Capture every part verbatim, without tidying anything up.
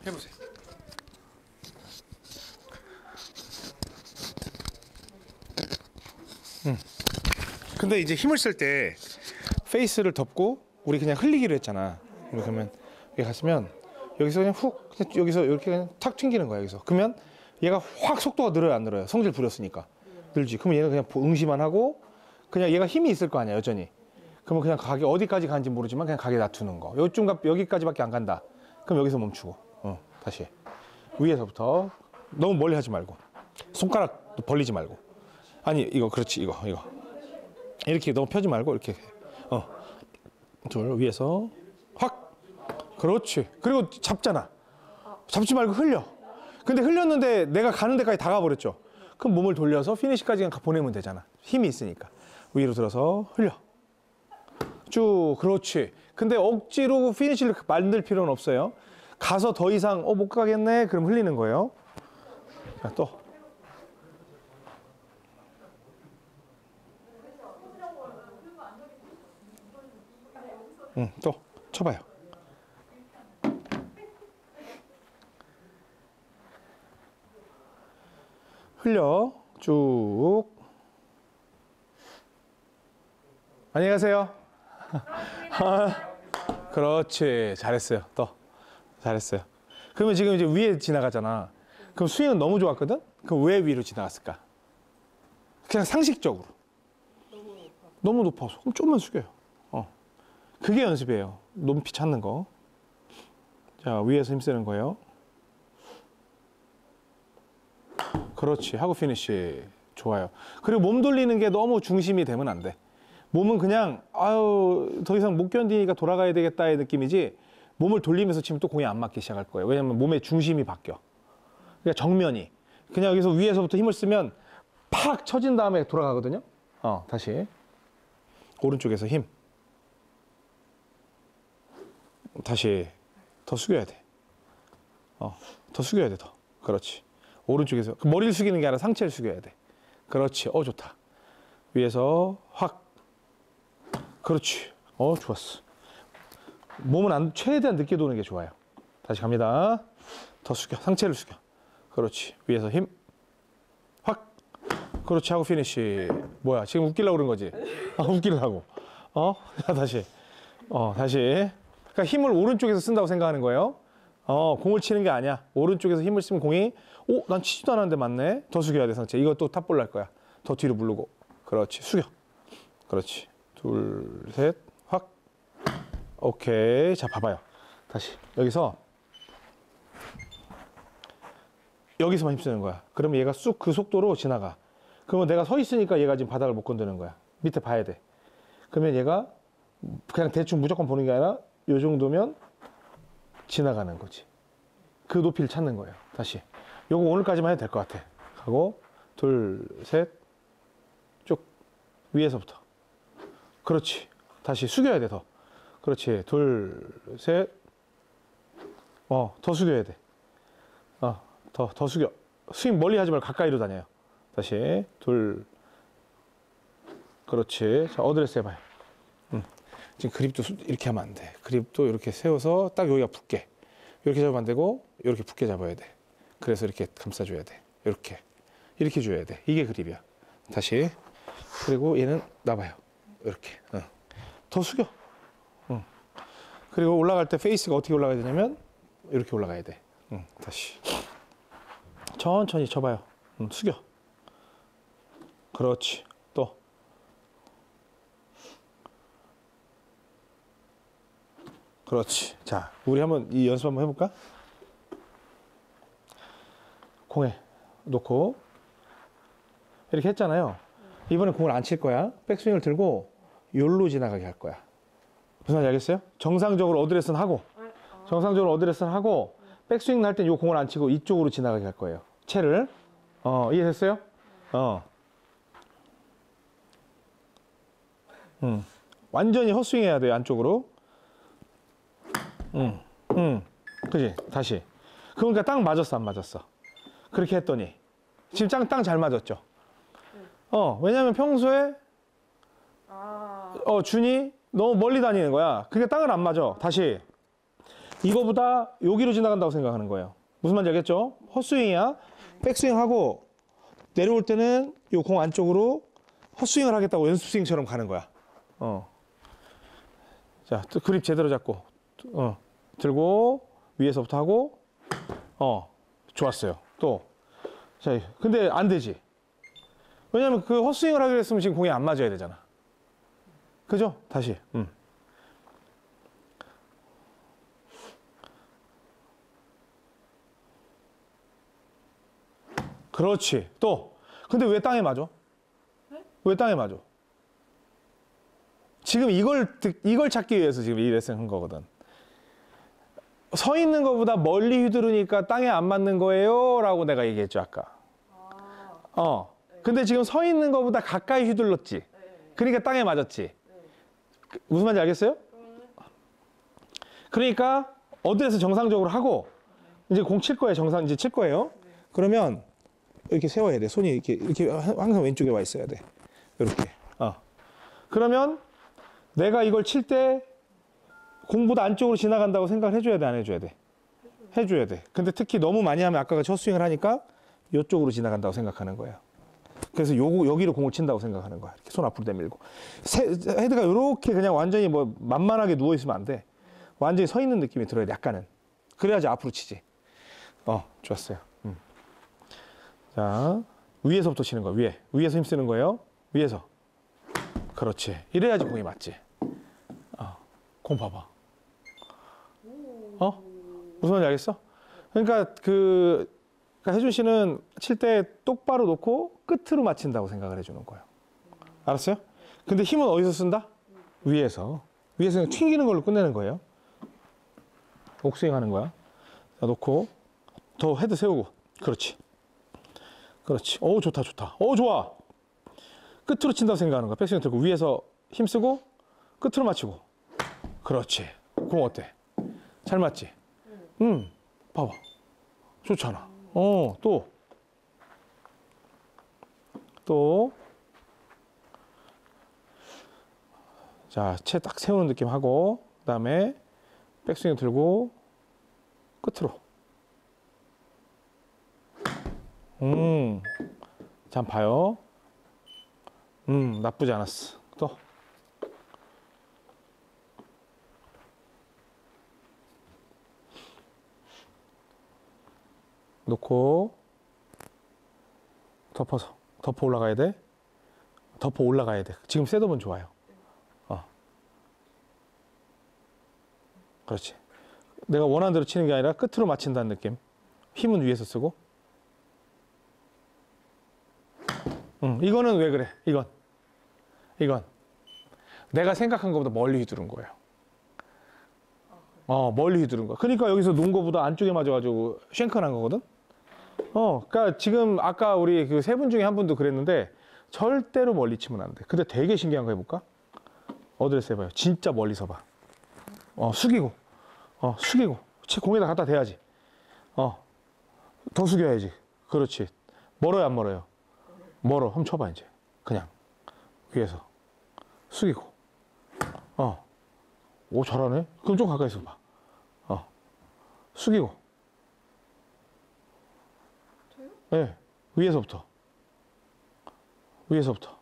해보세요. 음. 근데 이제 힘을 쓸 때 페이스를 덮고 우리 그냥 흘리기로 했잖아. 우리 그러면 여기 갔으면 여기서 그냥 훅 그냥 여기서 이렇게 그냥 탁 튕기는 거야. 여기서 그러면 얘가 확 속도가 늘어요, 안 늘어요? 성질 부렸으니까 늘지. 그러면 얘는 그냥 응시만 하고 그냥 얘가 힘이 있을 거 아니야, 여전히. 그러면 그냥 가게 어디까지 가는지 모르지만 그냥 가게 놔두는 거. 요쯤 여기까지밖에 안 간다. 그럼 여기서 멈추고. 어, 다시 위에서부터 너무 멀리 하지 말고 손가락 벌리지 말고. 아니 이거 그렇지 이거 이거 이렇게 너무 펴지 말고 이렇게 어, 둘 위에서 확 그렇지. 그리고 잡잖아. 잡지 말고 흘려. 근데 흘렸는데 내가 가는 데까지 다 가버렸죠. 그럼 몸을 돌려서 피니시까지 그냥 보내면 되잖아. 힘이 있으니까. 위로 들어서 흘려 쭉. 그렇지. 근데 억지로 피니시를 만들 필요는 없어요. 가서 더 이상 어, 못 가겠네 그럼 흘리는 거예요. 자, 또 응, 또 쳐봐요. 흘려 쭉. 안녕히 가세요. 그렇지. 잘했어요. 또 잘했어요. 그러면 지금 이제 위에 지나가잖아. 그럼 스윙은 너무 좋았거든? 그럼 왜 위로 지나갔을까? 그냥 상식적으로. 너무 높아. 너무 높아서. 그럼 좀만 숙여요. 어. 그게 연습이에요. 높이 찾는 거. 자, 위에서 힘쓰는 거예요. 그렇지. 하고 피니쉬. 좋아요. 그리고 몸 돌리는 게 너무 중심이 되면 안 돼. 몸은 그냥 아유 더 이상 못 견디니까 돌아가야 되겠다의 느낌이지, 몸을 돌리면서 치면 또 공이 안 맞기 시작할 거예요. 왜냐면 몸의 중심이 바뀌어. 그러니까 정면이. 그냥 여기서 위에서부터 힘을 쓰면 팍 쳐진 다음에 돌아가거든요. 어, 다시. 오른쪽에서 힘. 다시. 더 숙여야 돼. 어, 더 숙여야 돼, 더. 그렇지. 오른쪽에서. 머리를 숙이는 게 아니라 상체를 숙여야 돼. 그렇지. 어, 좋다. 위에서 확. 그렇지. 어, 좋았어. 몸은 안, 최대한 늦게 도는 게 좋아요. 다시 갑니다. 더 숙여. 상체를 숙여. 그렇지. 위에서 힘. 확. 그렇지. 하고 피니쉬. 뭐야. 지금 웃기려고 그런 거지? 아, 웃기려고. 어? 다시. 어, 다시. 그러니까 힘을 오른쪽에서 쓴다고 생각하는 거예요. 어, 공을 치는 게 아니야. 오른쪽에서 힘을 쓰면 공이, 오, 난 치지도 않았는데 맞네. 더 숙여야 돼, 상체. 이거 또 탑볼 날 거야. 더 뒤로 물르고. 그렇지. 숙여. 그렇지. 둘, 셋, 확. 오케이. 자, 봐봐요. 다시. 여기서, 여기서만 힘쓰는 거야. 그러면 얘가 쑥 그 속도로 지나가. 그러면 내가 서 있으니까 얘가 지금 바닥을 못 건드는 거야. 밑에 봐야 돼. 그러면 얘가 그냥 대충 무조건 보는 게 아니라 요 정도면 지나가는 거지. 그 높이를 찾는 거예요. 다시. 요거 오늘까지만 해도 될 것 같아. 하고, 둘, 셋, 쭉. 위에서부터. 그렇지. 다시 숙여야 돼, 더. 그렇지. 둘, 셋. 어, 더 숙여야 돼. 어, 더, 더 숙여. 스윙 멀리 하지 말고 가까이로 다녀요. 다시. 둘. 그렇지. 자, 어드레스 해봐요. 음. 지금 그립도 이렇게 하면 안 돼. 그립도 이렇게 세워서 딱 여기가 붙게. 이렇게 잡으면 안 되고, 이렇게 붙게 잡아야 돼. 그래서 이렇게 감싸줘야 돼. 이렇게. 이렇게 줘야 돼. 이게 그립이야. 다시. 그리고 얘는 놔봐요. 이렇게. 어. 더 숙여. 어. 그리고 올라갈 때 페이스가 어떻게 올라가야 되냐면, 이렇게 올라가야 돼. 응. 다시. 천천히 쳐봐요. 응. 숙여. 그렇지. 또. 그렇지. 자, 우리 한번 이 연습 한번 해볼까? 공에 놓고 이렇게 했잖아요. 이번엔 공을 안 칠 거야. 백스윙을 들고 요로 지나가게 할 거야. 무슨 말인지 알겠어요? 정상적으로 어드레스는 하고, 정상적으로 어드레스는 하고, 백스윙 할 땐 요 공을 안 치고 이쪽으로 지나가게 할 거예요. 채를. 어, 이해됐어요? 어. 음. 완전히 헛스윙 해야 돼요, 안쪽으로. 응, 응. 그지? 다시. 그러니까 딱 맞았어, 안 맞았어? 그렇게 했더니. 지금 땅, 땅 잘 맞았죠? 어, 왜냐면 평소에, 어, 준이 너무 멀리 다니는 거야. 그러니까 땅을 안 맞아. 다시. 이거보다 여기로 지나간다고 생각하는 거예요. 무슨 말인지 알겠죠? 헛스윙이야. 백스윙하고 내려올 때는 이 공 안쪽으로 헛스윙을 하겠다고 연습 스윙처럼 가는 거야. 어. 자, 또 그립 제대로 잡고, 어, 들고 위에서부터 하고, 어, 좋았어요. 또, 자, 근데 안 되지. 왜냐면 그 헛스윙을 하기로 했으면 지금 공이 안 맞아야 되잖아. 그죠? 다시. 음. 그렇지. 또. 근데 왜 땅에 맞아? 네? 왜 땅에 맞아? 지금 이걸, 듣- 이걸 찾기 위해서 지금 이 레슨 한 거거든. 서 있는 것보다 멀리 휘두르니까 땅에 안 맞는 거예요. 라고 내가 얘기했죠, 아까. 아, 어. 근데 지금 서 있는 것보다 가까이 휘둘렀지. 네. 그러니까 땅에 맞았지. 그- 무슨 말인지 알겠어요? 그러면은 그러니까 어드레스 정상적으로 하고 이제 공 칠 거예요. 정상 이제 칠 거예요. 그러면 이렇게 세워야 돼. 손이 이렇게 이렇게 항상 왼쪽에 와 있어야 돼. 이렇게. 어. 그러면 내가 이걸 칠 때 공보다 안쪽으로 지나간다고 생각을 해줘야 돼, 안 해줘야 돼? 해줘야 돼. 근데 특히 너무 많이 하면 아까 같이 헛스윙을 하니까 이쪽으로 지나간다고 생각하는 거예요. 그래서 요거 여기로 공을 친다고 생각하는 거야. 이렇게 손 앞으로 내밀고. 세- 헤드가 이렇게 그냥 완전히 뭐 만만하게 누워 있으면 안 돼. 완전히 서 있는 느낌이 들어야 돼. 약간은. 그래야지 앞으로 치지. 어, 좋았어요. 음. 자, 위에서부터 치는 거야. 위에. 위에서 힘 쓰는 거예요. 위에서. 그렇지. 이래야지 공이 맞지. 어, 공 봐봐. 어? 무슨 말인지 알겠어? 그러니까 그 그러니까 혜준 씨는 칠 때 똑바로 놓고 끝으로 맞힌다고 생각을 해주는 거예요. 알았어요? 근데 힘은 어디서 쓴다? 위에서. 위에서 그냥 튕기는 걸로 끝내는 거예요. 옥스윙 하는 거야. 자, 놓고 더 헤드 세우고. 그렇지. 그렇지. 오, 좋다, 좋다. 오, 좋아. 끝으로 친다고 생각하는 거야. 백스윙 들고 위에서 힘 쓰고 끝으로 맞추고. 그렇지. 공 어때? 잘 맞지? 응. 봐봐. 좋잖아. 어, 또. 또. 자, 채 딱 세우는 느낌 하고, 그 다음에 백스윙 들고, 끝으로. 음. 자, 한번 봐요. 음, 나쁘지 않았어. 또. 놓고 덮어서 덮어 올라가야 돼. 덮어 올라가야 돼. 지금 셋업은 좋아요. 어. 그렇지. 내가 원하는 대로 치는 게 아니라 끝으로 맞춘다는 느낌. 힘은 위에서 쓰고. 응, 이거는 왜 그래? 이건. 이건. 내가 생각한 것보다 멀리 휘두른 거예요. 어, 멀리 휘두른 거야. 그러니까 여기서 놓은 거보다 안쪽에 맞아가지고 쉔크 난 거거든? 어, 그러니까 지금 아까 우리 그 세 분 중에 한 분도 그랬는데 절대로 멀리 치면 안 돼. 근데 되게 신기한 거 해볼까? 어드레스 해봐요. 진짜 멀리서 봐. 어, 숙이고. 어, 숙이고. 채 공에다 갖다 대야지. 어, 더 숙여야지. 그렇지. 멀어요, 안 멀어요? 멀어. 한번 쳐봐, 이제. 그냥. 위에서. 숙이고. 어. 오, 잘하네. 그럼 좀 가까이서 봐. 어. 숙이고. 저요? 네. 위에서부터. 위에서부터.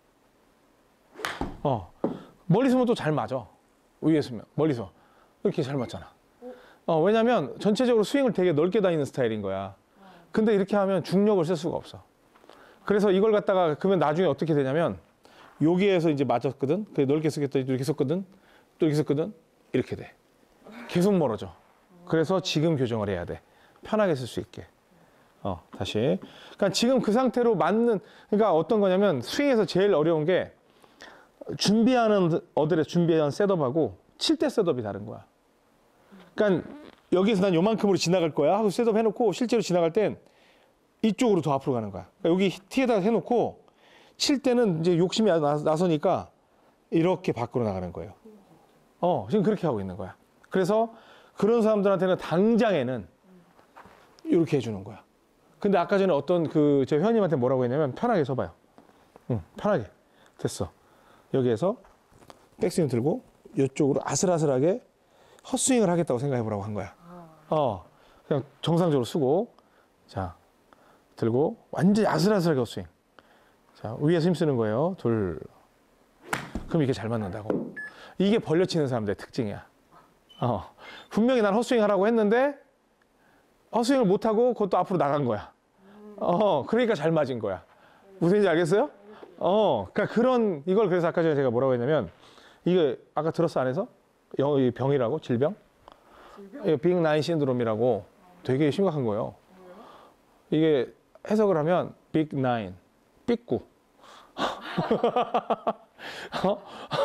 어. 멀리서면 또 잘 맞아. 위에서면. 멀리서. 이렇게 잘 맞잖아. 어, 왜냐면 전체적으로 스윙을 되게 넓게 다니는 스타일인 거야. 근데 이렇게 하면 중력을 쓸 수가 없어. 그래서 이걸 갖다가 그러면 나중에 어떻게 되냐면 여기에서 이제 맞았거든. 그 넓게 쓰겠다. 이렇게 썼거든. 또 이렇게 썼거든. 이렇게 돼. 계속 멀어져. 그래서 지금 교정을 해야 돼. 편하게 쓸 수 있게. 어, 다시. 그러니까 지금 그 상태로 맞는, 그러니까 어떤 거냐면 스윙에서 제일 어려운 게 준비하는 어드레스, 준비하는 셋업하고 칠 때 셋업이 다른 거야. 그러니까 여기서 난 요만큼으로 지나갈 거야 하고 셋업 해놓고 실제로 지나갈 땐 이쪽으로 더 앞으로 가는 거야. 그러니까 여기 티에다가 해놓고 칠 때는 이제 욕심이 나, 나서니까 이렇게 밖으로 나가는 거예요. 어, 지금 그렇게 하고 있는 거야. 그래서 그런 사람들한테는 당장에는 이렇게 해주는 거야. 근데 아까 전에 어떤 그 제 회원님한테 뭐라고 했냐면 편하게 서봐요. 응, 편하게. 됐어. 여기에서 백스윙 들고 이쪽으로 아슬아슬하게 헛스윙을 하겠다고 생각해 보라고 한 거야. 아, 어, 그냥 정상적으로 쓰고, 자, 들고, 완전히 아슬아슬하게 스윙. 자, 위에서 힘 쓰는 거예요. 둘. 그럼 이게 잘 맞는다고. 이게 벌려치는 사람들의 특징이야. 어, 분명히 난 헛스윙 하라고 했는데, 헛스윙을 못하고 그것도 앞으로 나간 거야. 어, 그러니까 잘 맞은 거야. 무슨 얘기인지 알겠어요? 어, 그러니까 그런, 이걸 그래서 아까 전에 제가 뭐라고 했냐면, 이게 아까 들었어, 안에서? 영, 이 병이라고? 질병? 질병? 빅 나인 신드롬이라고 되게 심각한 거예요. 이게 해석을 하면 빅 나인, 삐꾸. 어?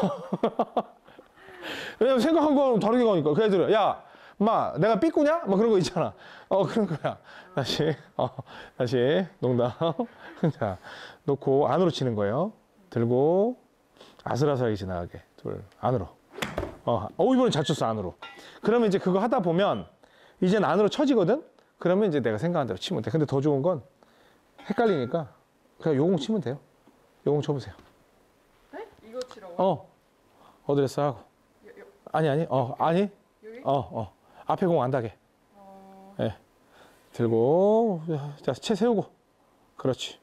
왜냐면 생각한 거랑 다르게 가니까. 그 애들은, 야, 마, 내가 삐꾸냐? 뭐 그런 거 있잖아. 어, 그런 거야. 다시, 어, 다시, 농담. 자, 놓고 안으로 치는 거예요. 들고, 아슬아슬하게 지나가게. 둘, 안으로. 어, 어, 이번엔 잘 쳤어, 안으로. 그러면 이제 그거 하다 보면, 이젠 안으로 쳐지거든? 그러면 이제 내가 생각한 대로 치면 돼. 근데 더 좋은 건, 헷갈리니까, 그냥 요공 치면 돼요. 요공 쳐보세요. 네? 이거 치라고? 어, 어드레스 하고. 여, 여, 아니, 아니, 어, 아니. 여기? 어, 어. 앞에 공 안 닿게. 어... 예. 들고, 자, 채 세우고. 그렇지.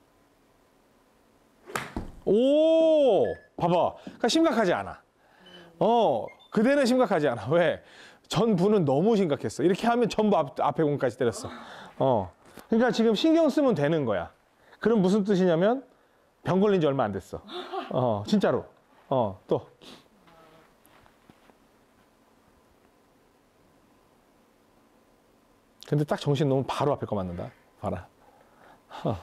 오! 봐봐. 그러니까 심각하지 않아. 어, 그대는 심각하지 않아. 왜? 전부는 너무 심각했어. 이렇게 하면 전부 앞, 앞에 공까지 때렸어. 어. 그러니까 지금 신경 쓰면 되는 거야. 그럼 무슨 뜻이냐면, 병 걸린 지 얼마 안 됐어. 어, 진짜로. 어, 또. 근데 딱 정신 놓으면 바로 앞에 거 맞는다. 봐라. 어.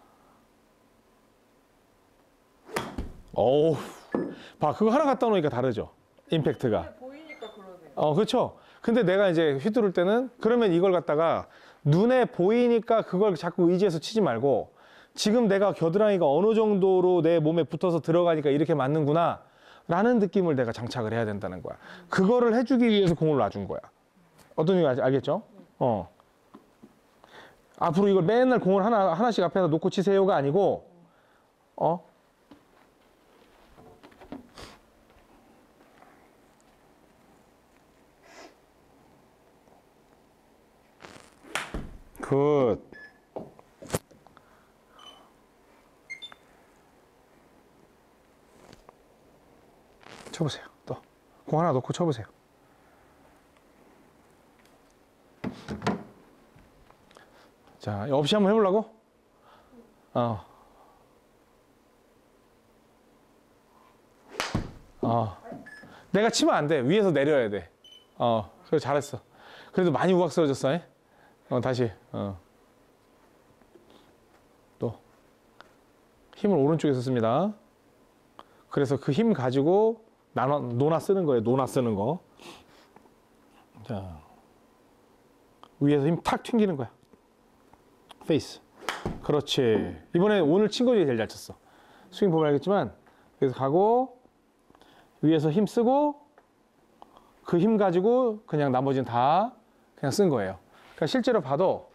어우. 봐, 그거 하나 갖다 놓으니까 다르죠. 임팩트가. 근데 보이니까 그러네. 어, 그렇죠. 근데 내가 이제 휘두를 때는 그러면 이걸 갖다가 눈에 보이니까 그걸 자꾸 의지해서 치지 말고 지금 내가 겨드랑이가 어느 정도로 내 몸에 붙어서 들어가니까 이렇게 맞는구나 라는 느낌을 내가 장착을 해야 된다는 거야. 그거를 해주기 위해서 공을 놔준 거야. 어떤 얘기 알겠죠? 어. 앞으로 이걸 맨날 공을 하나, 하나씩 앞에다 놓고 치세요가 아니고, 어? 굿. 쳐보세요. 또. 공 하나 놓고 쳐보세요. 자, 없이 한번 해보려고? 어. 어. 내가 치면 안 돼. 위에서 내려야 돼. 어. 그래, 잘했어. 그래도 많이 우악스러졌어. 에? 어, 다시. 어. 또. 힘을 오른쪽에서 씁니다. 그래서 그 힘 가지고 나눠, 노나 쓰는 거예요. 노나 쓰는 거. 자. 위에서 힘 탁 튕기는 거야. 페이스. 그렇지. 이번에 오늘 친 거 중에 제일 잘 쳤어. 스윙 보면 알겠지만, 그래서 가고, 위에서 힘 쓰고, 그 힘 가지고 그냥 나머지는 다 그냥 쓴 거예요. 그러니까 실제로 봐도,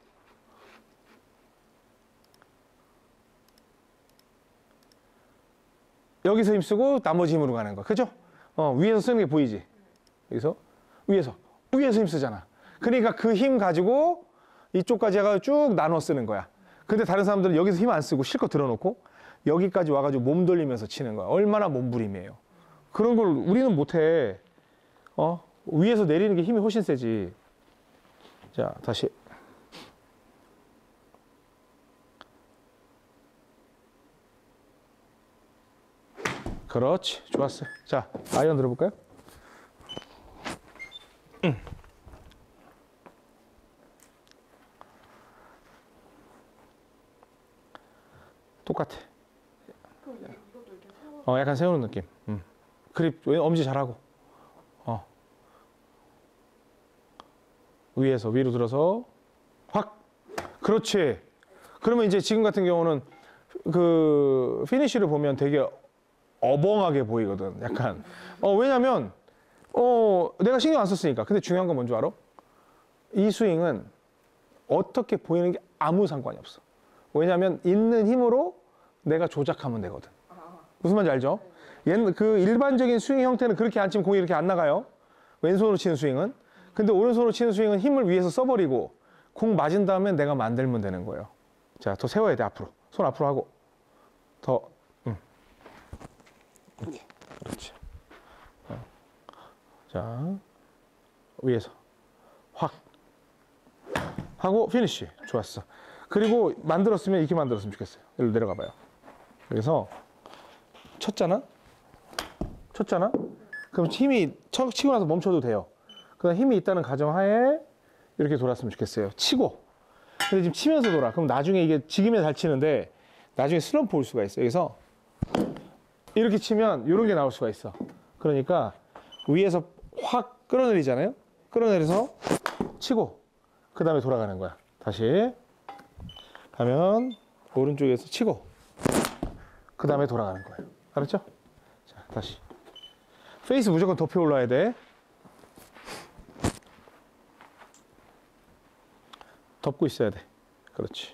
여기서 힘 쓰고 나머지 힘으로 가는 거. 그죠? 어, 위에서 쓰는 게 보이지? 여기서, 위에서, 위에서 힘 쓰잖아. 그러니까 그 힘 가지고 이쪽까지 해가지고 쭉 나눠 쓰는 거야. 근데 다른 사람들은 여기서 힘 안 쓰고 실컷 들어놓고 여기까지 와가지고 몸 돌리면서 치는 거야. 얼마나 몸부림이에요. 그런 걸 우리는 못해. 어? 위에서 내리는 게 힘이 훨씬 세지. 자, 다시. 그렇지. 좋았어요. 자, 아이언 들어볼까요? 응. 똑같아. 그럼 이- 이것도 이렇게 세워. 어, 약간 세우는 느낌. 음. 그립, 왜 엄지 잘하고. 어. 위에서, 위로 들어서, 확. 그렇지. 그러면 이제 지금 같은 경우는 그, 피니쉬를 보면 되게 어벙하게 보이거든. 약간. 어, 왜냐면, 어, 내가 신경 안 썼으니까. 근데 중요한 건 뭔지 알아? 이 스윙은 어떻게 보이는 게 아무 상관이 없어. 왜냐면 있는 힘으로 내가 조작하면 되거든. 무슨 말인지 알죠? 얘는 그 일반적인 스윙 형태는 그렇게 안 치면 공이 이렇게 안 나가요. 왼손으로 치는 스윙은. 근데 오른손으로 치는 스윙은 힘을 위에서 써버리고 공 맞은 다음에 내가 만들면 되는 거예요. 자, 더 세워야 돼, 앞으로. 손 앞으로 하고. 더, 음. 이렇게. 그렇지. 어. 자, 위에서. 확. 하고, 피니쉬. 좋았어. 그리고 만들었으면 이렇게 만들었으면 좋겠어요. 여기로 내려가 봐요. 그래서, 쳤잖아? 쳤잖아? 그럼 힘이 쳐, 치고 나서 멈춰도 돼요. 그다음 힘이 있다는 가정하에 이렇게 돌았으면 좋겠어요. 치고. 근데 지금 치면서 돌아. 그럼 나중에 이게 지금에 잘 치는데 나중에 슬럼프 올 수가 있어요. 그래서 이렇게 치면 이런 게 나올 수가 있어. 그러니까 위에서 확 끌어내리잖아요. 끌어내려서 치고 그 다음에 돌아가는 거야. 다시 가면 오른쪽에서 치고 그 다음에 돌아가는 거예요. 알았죠? 자, 다시. 페이스 무조건 덮여 올라야 돼. 덮고 있어야 돼. 그렇지.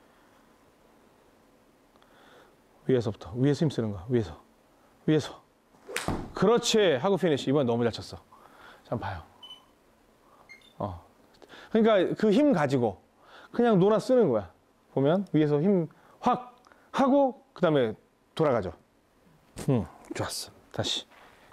위에서부터. 위에서 힘쓰는 거야. 위에서. 위에서. 그렇지. 하고 피니시. 이번엔 너무 잘 쳤어. 자, 봐요. 어. 그러니까 그 힘 가지고 그냥 놀아 쓰는 거야. 보면 위에서 힘 확 하고 그 다음에 돌아가죠. 응, 좋았어. 다시.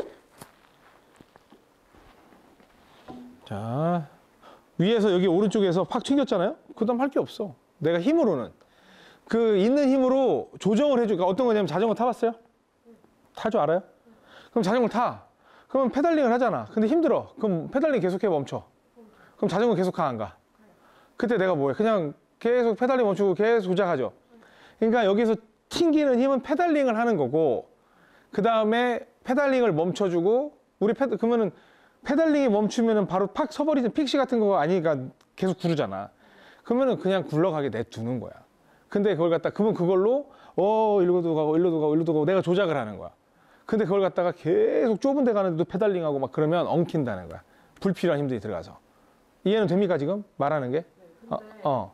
자, 위에서 여기 오른쪽에서 팍 튕겼잖아요? 그 다음 할 게 없어. 내가 힘으로는. 그 있는 힘으로 조정을 해줘. 그러니까 어떤 거냐면 자전거 타봤어요? 탈 줄 알아요? 그럼 자전거 타. 그러면 페달링을 하잖아. 근데 힘들어. 그럼 페달링 계속해 멈춰. 그럼 자전거 계속 가, 안 가? 그때 내가 뭐해? 그냥 계속 페달링 멈추고 계속 조작하죠. 그러니까 여기서 튕기는 힘은 페달링을 하는 거고, 그 다음에 페달링을 멈춰주고, 우리 페달, 그러면은 페달링이 멈추면은 바로 팍 서버리지. 픽시 같은 거 아니니까 계속 구르잖아. 그러면은 그냥 굴러가게 냅두는 거야. 근데 그걸 갖다, 그러면 그걸로, 어, 일로도 가고, 일로도 가고, 일로도 가고, 내가 조작을 하는 거야. 근데 그걸 갖다가 계속 좁은 데 가는데도 페달링하고 막 그러면 엉킨다는 거야. 불필요한 힘들이 들어가서. 이해는 됩니까, 지금? 말하는 게? 네, 근데 어, 어.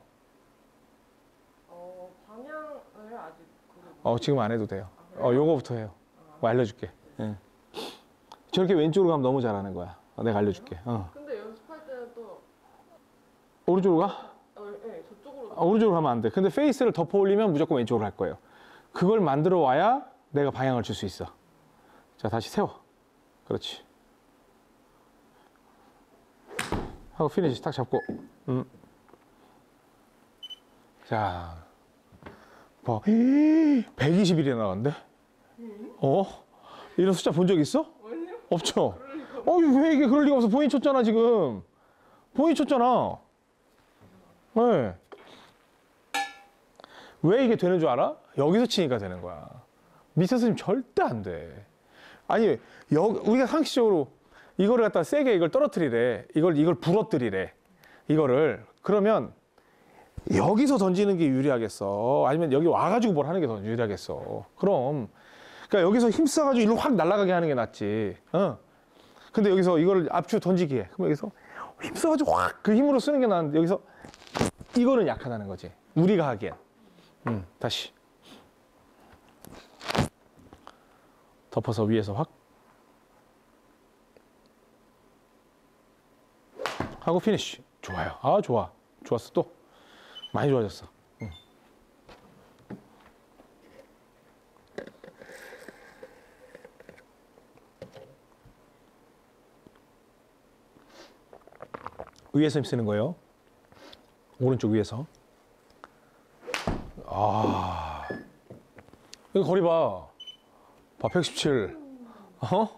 어, 방향을 아직 그거 어, 지금 안 해도 돼요. 아, 그래요? 어, 요거부터 해요. 뭐 알려줄게. 예. 저렇게 왼쪽으로 가면 너무 잘하는 거야. 어, 내가 알려줄게. 어. 근데 연습할 때는 또 오른쪽으로 가? 어, 네, 저쪽으로 아, 오른쪽으로 가면 안 돼. 근데 페이스를 덮어 올리면 무조건 왼쪽으로 할 거예요. 그걸 만들어 와야 내가 방향을 줄 수 있어. 자, 다시 세워. 그렇지. 하고 피니시 딱 잡고. 음. 자. 봐. 백이십일이 나갔는데? 어? 이런 숫자 본 적 있어? 왜요? 없죠? 어, 왜 이게 그럴 리가 없어? 본인 쳤잖아, 지금. 본인 쳤잖아. 네. 왜 이게 되는 줄 알아? 여기서 치니까 되는 거야. 밑에서 치면 절대 안 돼. 아니, 여, 우리가 상식적으로 이거를 갖다 세게 이걸 떨어뜨리래. 이걸, 이걸 부러뜨리래. 이거를. 그러면 여기서 던지는 게 유리하겠어? 아니면 여기 와가지고 뭘 하는 게 더 유리하겠어? 그럼. 그러니까 여기서 힘써가지고 일로 확 날아가게 하는 게 낫지. 어. 근데 여기서 이거를 앞으로 던지기 해. 그럼 여기서 힘써가지고 확 그 힘으로 쓰는 게 나은데 여기서 이거는 약하다는 거지. 우리가 하기엔. 음, 다시. 덮어서 위에서 확. 하고 피니쉬. 좋아요. 아, 좋아. 좋았어. 또. 많이 좋아졌어. 응. 위에서 힘 쓰는 거예요. 오른쪽 위에서. 아. 여기 거리 봐. 봐, 백십칠. 어?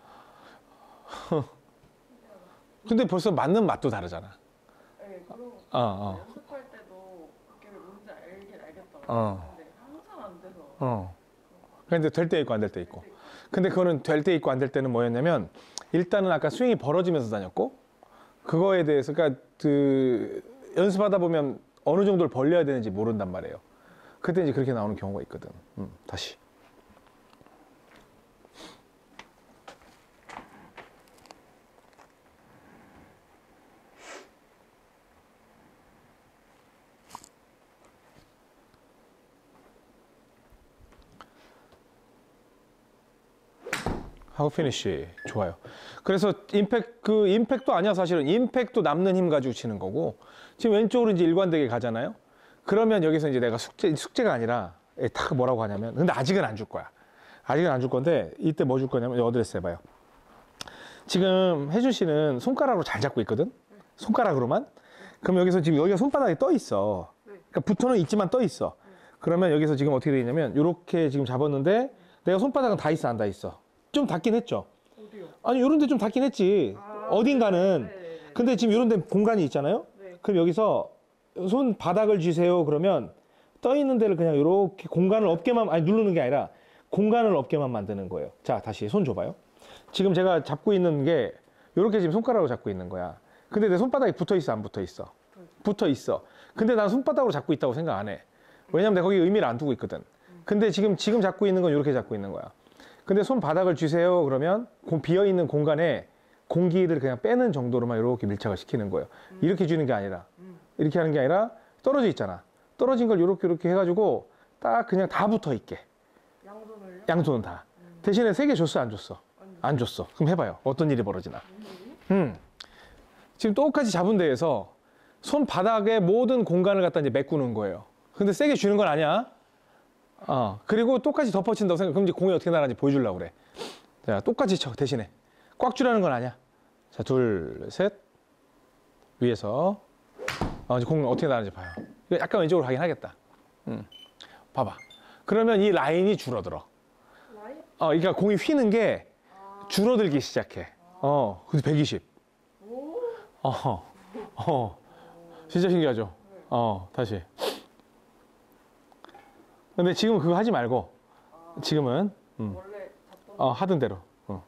근데 벌써 맞는 맛도 다르잖아. 네, 그런 거 어, 어. 연습할 때도 그게 뭔지 알긴 알겠더라고요. 어. 근데 항상 안 돼서 어. 근데 될 때 있고 안 될 때 있고. 근데 그거는 될 때 있고 안 될 때는 뭐였냐면 일단은 아까 스윙이 벌어지면서 다녔고 그거에 대해서 그러니까 그 연습하다 보면 어느 정도를 벌려야 되는지 모른단 말이에요. 그때 이제 그렇게 나오는 경우가 있거든. 음, 다시. 하고 피니쉬. 좋아요. 그래서 임팩, 그 임팩도 아니야, 사실은. 임팩도 남는 힘 가지고 치는 거고. 지금 왼쪽으로 이제 일관되게 가잖아요. 그러면 여기서 이제 내가 숙제, 숙제가 아니라, 딱 뭐라고 하냐면, 근데 아직은 안 줄 거야. 아직은 안 줄 건데, 이때 뭐 줄 거냐면, 어드레스 해봐요. 지금 혜준 씨는 손가락으로 잘 잡고 있거든? 손가락으로만? 그럼 여기서 지금 여기가 손바닥에 떠 있어. 그러니까 붙어는 있지만 떠 있어. 그러면 여기서 지금 어떻게 되어 있냐면, 이렇게 지금 잡았는데, 내가 손바닥은 다 있어, 안 다 있어? 좀 닿긴 했죠? 어디요? 아니, 요런 데 좀 닿긴 했지. 아, 어딘가는. 네네네. 근데 지금 요런 데 공간이 있잖아요? 네. 그럼 여기서 손바닥을 쥐세요. 그러면 떠 있는 데를 그냥 이렇게 공간을 없게만, 아니, 누르는 게 아니라 공간을 없게만 만드는 거예요. 자, 다시 손 줘봐요. 지금 제가 잡고 있는 게 이렇게 지금 손가락으로 잡고 있는 거야. 근데 내 손바닥이 붙어 있어, 안 붙어 있어? 붙어 있어. 근데 난 손바닥으로 잡고 있다고 생각 안 해. 왜냐면 내가 거기 의미를 안 두고 있거든. 근데 지금 지금 잡고 있는 건 이렇게 잡고 있는 거야. 근데 손바닥을 쥐세요. 그러면 비어 있는 공간에 공기를 그냥 빼는 정도로만 이렇게 밀착을 시키는 거예요. 이렇게 쥐는 게 아니라 이렇게 하는 게 아니라 떨어져 있잖아. 떨어진 걸 이렇게 이렇게 해가지고 딱 그냥 다 붙어 있게. 양손을요? 양손은 다. 대신에 세 개 줬어, 안 줬어? 안 줬어. 그럼 해봐요. 어떤 일이 벌어지나. 음. 지금 똑같이 잡은 데에서 손바닥의 모든 공간을 갖다 이제 메꾸는 거예요. 근데 세게 쥐는 건 아니야. 어. 그리고 똑같이 덮어친다고 생각. 그럼 이제 공이 어떻게 나가는지 보여주려고 그래. 자, 똑같이 쳐, 대신에. 꽉 쥐라는 건 아니야. 자, 둘, 셋. 위에서. 어, 이제 공 어떻게 나가는지 봐요. 이거 약간 왼쪽으로 가긴 하겠다. 음. 봐봐. 그러면 이 라인이 줄어들어. 라인? 어, 그러니까 공이 휘는 게 줄어들기 시작해. 어, 근데 백이십. 오. 어, 어, 진짜 신기하죠? 어, 다시. 근데 지금 그거 하지 말고, 지금은, 음, 원래 잡던 어, 하던 대로. 어.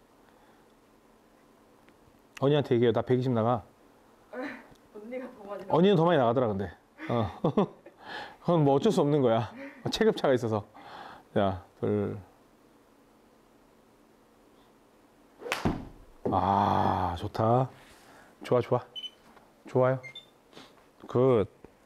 언니한테 얘기해요. 나 백이십 나가. 언니가 더 많이 나. 언니는 더 많이 나가더라, 근데. 어. 그건 뭐 어쩔 수 없는 거야. 체급차가 있어서. 자, 둘. 아, 좋다. 좋아, 좋아. 좋아요. 굿.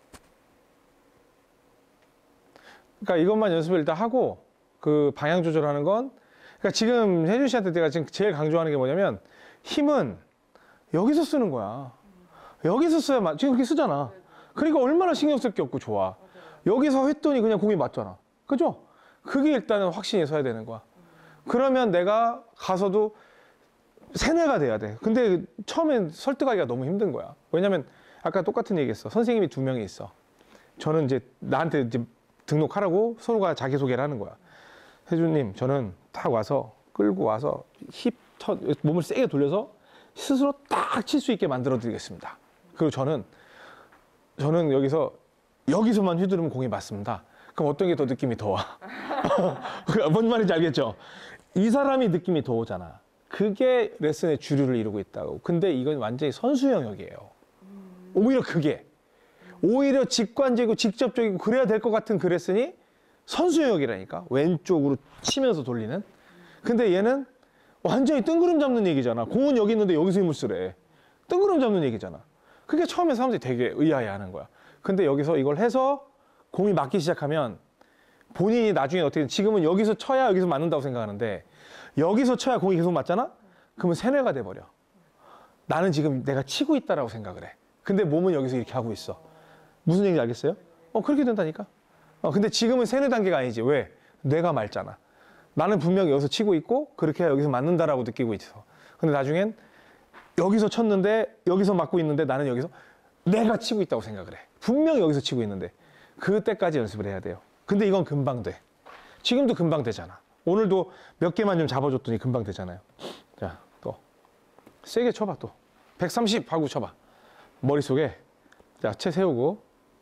그러니까 이것만 연습을 일단 하고, 그 방향 조절하는 건, 그러니까 지금 혜준 씨한테 내가 지금 제일 강조하는 게 뭐냐면, 힘은 여기서 쓰는 거야. 여기서 써야, 맞- 지금 그렇게 쓰잖아. 그러니까 얼마나 신경 쓸 게 없고 좋아. 여기서 했더니 그냥 공이 맞잖아. 그죠? 그게 일단은 확신이 서야 되는 거야. 그러면 내가 가서도 세뇌가 돼야 돼. 근데 처음엔 설득하기가 너무 힘든 거야. 왜냐면 아까 똑같은 얘기 했어. 선생님이 두 명이 있어. 저는 이제 나한테 이제 등록하라고 서로가 자기소개를 하는 거야. 혜준님, 저는 딱 와서 끌고 와서 힙, 터, 몸을 세게 돌려서 스스로 딱 칠 수 있게 만들어 드리겠습니다. 그리고 저는, 저는 여기서, 여기서만 휘두르면 공이 맞습니다. 그럼 어떤 게 더 느낌이 더 와? 뭔 말인지 알겠죠? 이 사람이 느낌이 더 오잖아. 그게 레슨의 주류를 이루고 있다고. 근데 이건 완전히 선수 영역이에요. 오히려 그게. 오히려 직관적이고 직접적이고 그래야 될 것 같은 그 레슨이 선수 영역이라니까. 왼쪽으로 치면서 돌리는. 근데 얘는 완전히 뜬구름 잡는 얘기잖아. 공은 여기 있는데 여기서 힘을 쓰래. 뜬구름 잡는 얘기잖아. 그게 처음에 사람들이 되게 의아해 하는 거야. 근데 여기서 이걸 해서 공이 맞기 시작하면 본인이 나중에 어떻게, 지금은 여기서 쳐야 여기서 맞는다고 생각하는데 여기서 쳐야 공이 계속 맞잖아? 그러면 세뇌가 돼버려. 나는 지금 내가 치고 있다라고 생각을 해. 근데 몸은 여기서 이렇게 하고 있어. 무슨 얘기인지 알겠어요? 어, 그렇게 된다니까? 어, 근데 지금은 세뇌 단계가 아니지. 왜? 뇌가 맑잖아. 나는 분명히 여기서 치고 있고 그렇게 해야 여기서 맞는다라고 느끼고 있어. 근데 나중엔 여기서 쳤는데 여기서 맞고 있는데 나는 여기서 내가 치고 있다고 생각을 해. 분명히 여기서 치고 있는데 그때까지 연습을 해야 돼요. 근데 이건 금방 돼. 지금도 금방 되잖아. 오늘도 몇 개만 좀 잡아줬더니 금방 되잖아요. 자, 또 세게 쳐봐. 또 백삼십 하고 쳐봐. 머릿속에. 자, 채 세우고.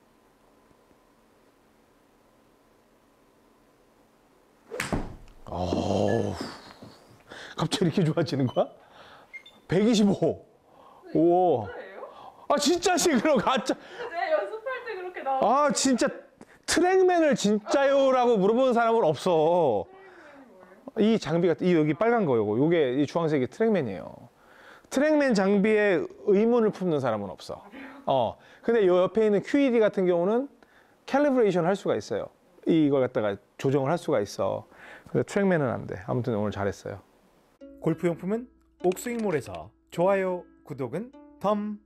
오, 갑자기 이렇게 좋아지는 거야? 백이십오. 오. 진짜예요? 아, 진짜지. 그럼 가짜. 네, 연습할 때 그렇게 나와. 아, 진짜 트랙맨을 진짜요라고 물어보는 사람은 없어. 이 장비가, 이 여기 빨간 거 요거, 요게 이 주황색이 트랙맨이에요. 트랙맨 장비에 의문을 품는 사람은 없어. 어. 근데 요 옆에 있는 큐이디 같은 경우는 캘리브레이션 할 수가 있어요. 이걸 갖다가 조정을 할 수가 있어. 근데 트랙맨은 안 돼. 아무튼 오늘 잘했어요. 골프용품은 옥스윙몰에서 좋아요, 구독은 덤.